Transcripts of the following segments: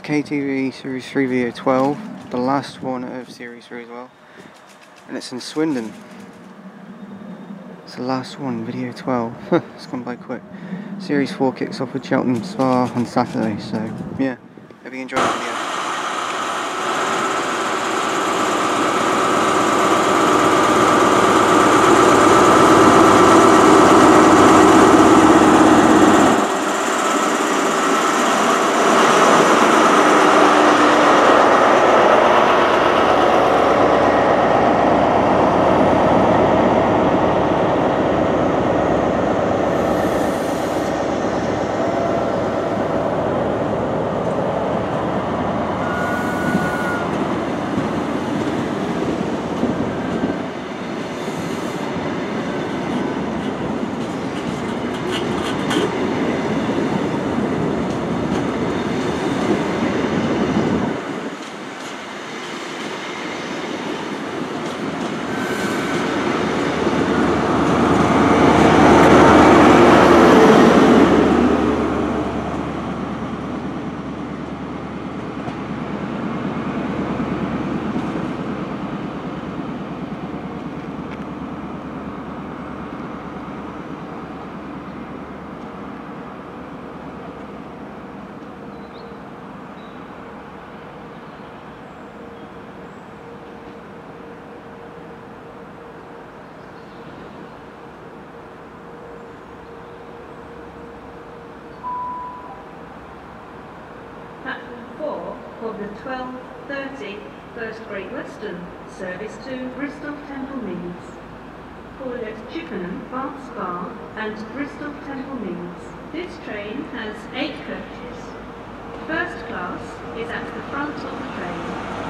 KTV Series 3 video 12, the last one of Series 3 as well, and it's in Swindon. It's the last one, video 12. It's gone by quick. Series 4 kicks off with Cheltenham Spa on Saturday, so yeah, hope you enjoy the video. Platform 4 for the 12:30 First Great Western service to Bristol Temple Meads. Call at Chippenham, Bath Spa and Bristol Temple Meads. This train has 8 coaches. First class is at the front of the train.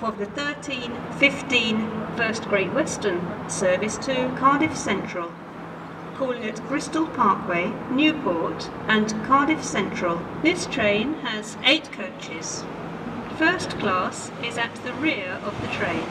for the 13:15 First Great Western service to Cardiff Central, calling at Bristol Parkway, Newport and Cardiff Central. This train has 8 coaches. First class is at the rear of the train.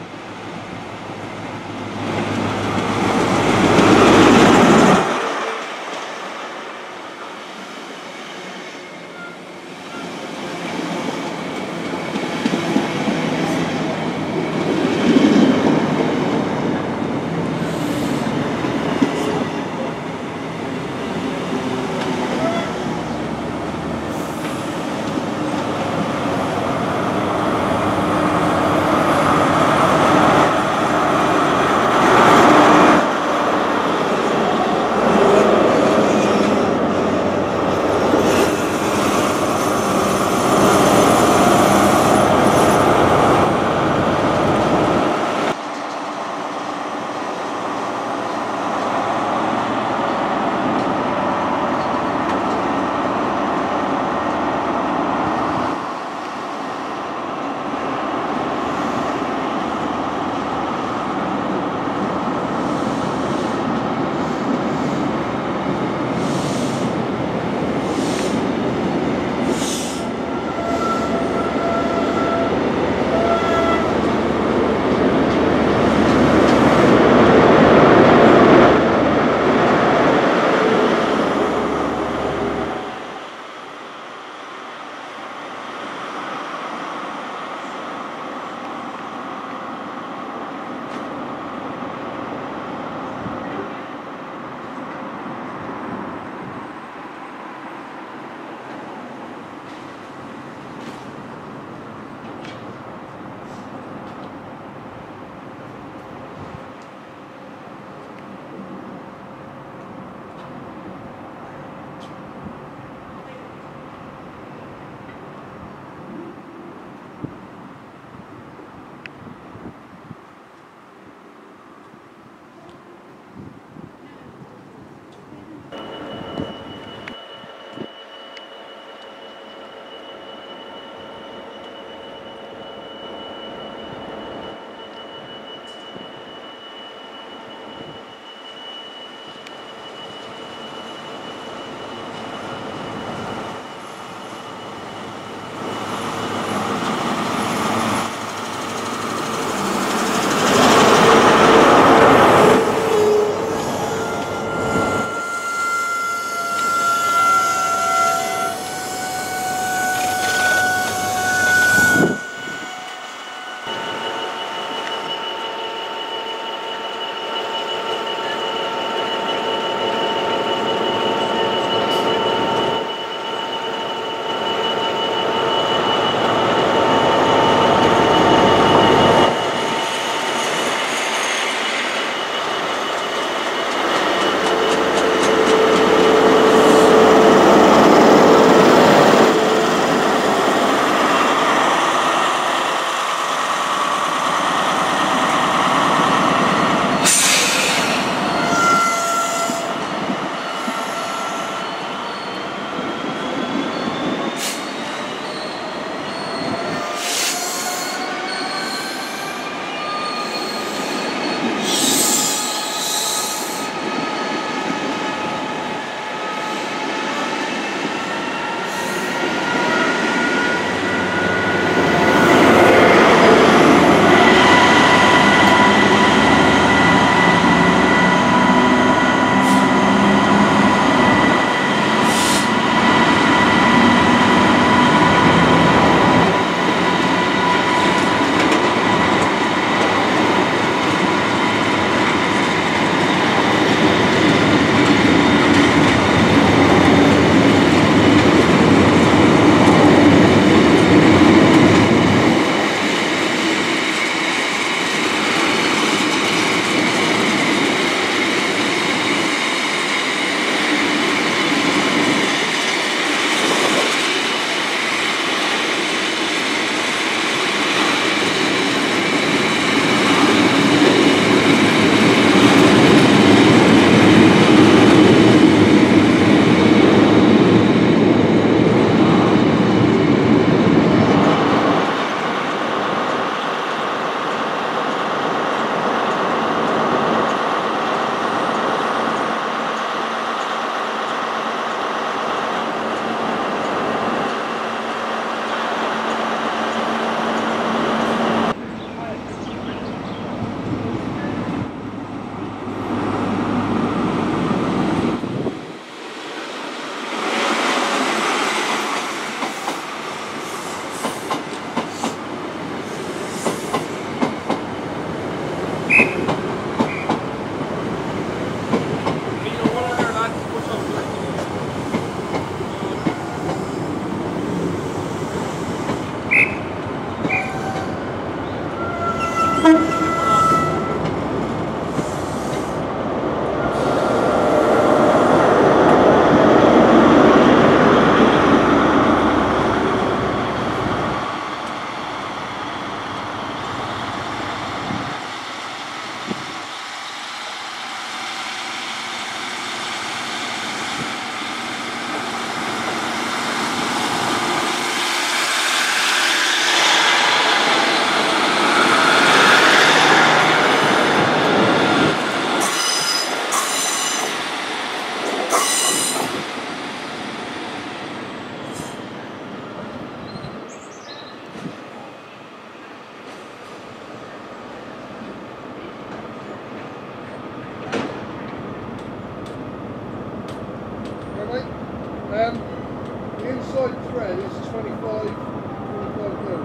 25 mil.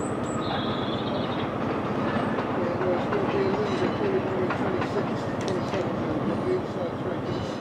Yeah, it's going to be a leader, probably going to be 26 to 27 mil, but the inside thread is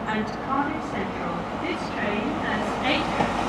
and Cardiff Central. This train has 8 coaches.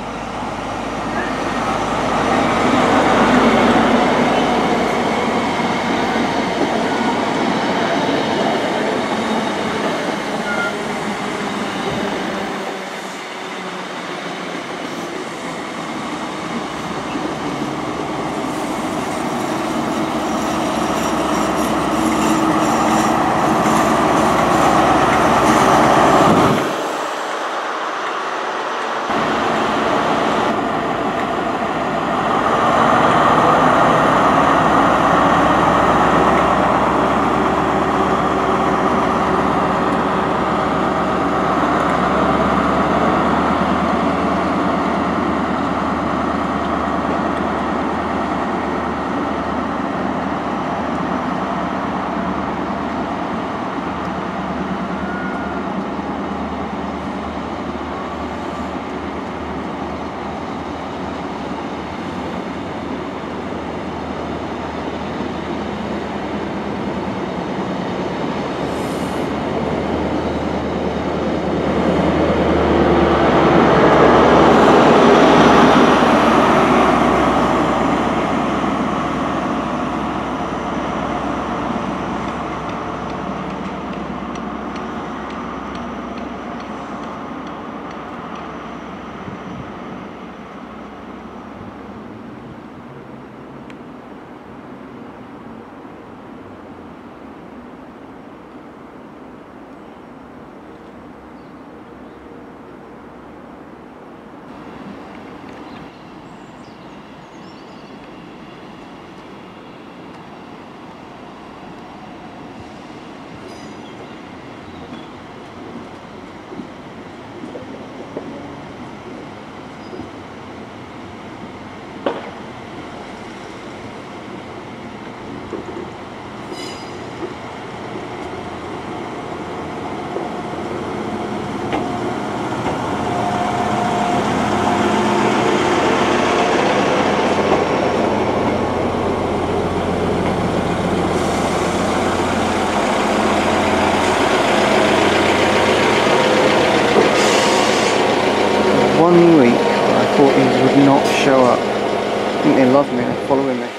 Would not show up. I think they love me, they're following me.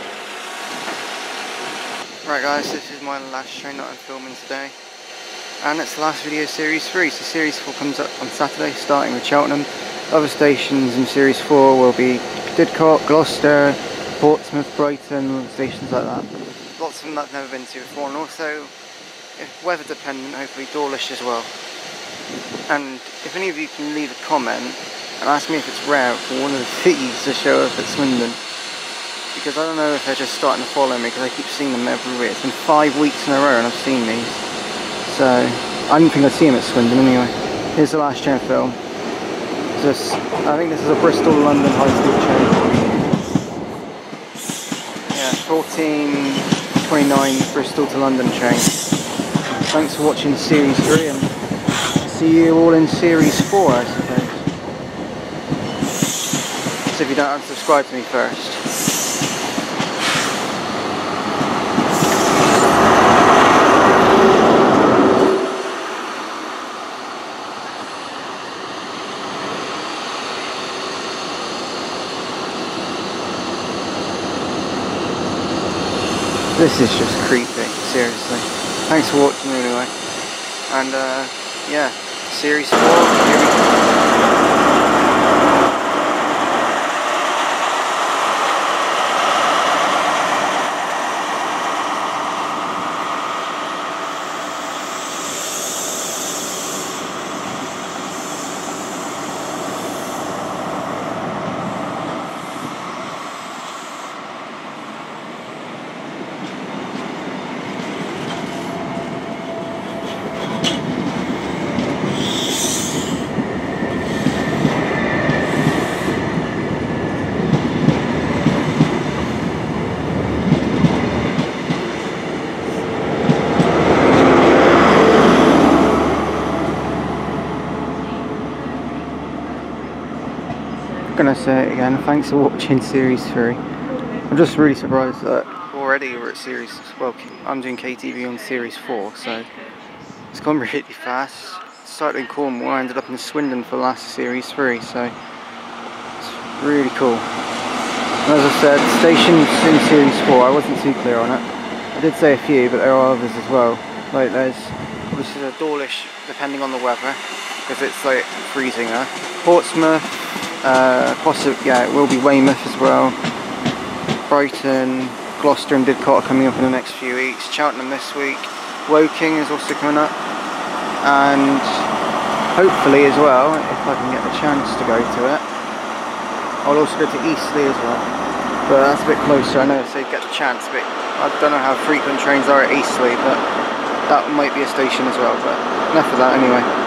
Right guys, this is my last train that I'm filming today. And it's the last video series 3. So series 4 comes up on Saturday, starting with Cheltenham. Other stations in series 4 will be Didcot, Gloucester, Portsmouth, Brighton, stations like that. Lots of them that I've never been to before, and also, if weather dependent, hopefully Dawlish as well. And if any of you can leave a comment and ask me if it's rare for one of the cities to show up at Swindon, because I don't know if they're just starting to follow me, because I keep seeing them everywhere. It's been 5 weeks in a row and I've seen these, so I didn't think I'd see them at Swindon anyway. Here's the last train film. I think this is a Bristol-London high speed train. Yeah, 14:29 Bristol to London train. Thanks for watching series 3, and see you all in series 4, I suppose. So if you don't unsubscribe to me first. This is just creepy, seriously. Thanks for watching anyway. And yeah, series 4, here we go. I'm gonna say it again, thanks for watching series 3. I'm just really surprised that already we're at series, well, I'm doing KTV on series 4, so it's gone really fast. started in Cornwall, I ended up in Swindon for the last Series 3, so it's really cool. And as I said, stations in Series 4, I wasn't too clear on it. I did say a few, but there are others as well. Like there's obviously the Dawlish, depending on the weather, because it's like freezing there. Portsmouth, possibly, yeah, it will be Weymouth as well. Brighton, Gloucester and Didcot are coming up in the next few weeks. Cheltenham this week. Woking is also coming up. And hopefully as well, if I can get the chance to go to it, I'll also go to Eastleigh as well. But that's a bit closer. I know if they get the chance, but I don't know how frequent trains are at Eastleigh, but that might be a station as well. But enough of that anyway.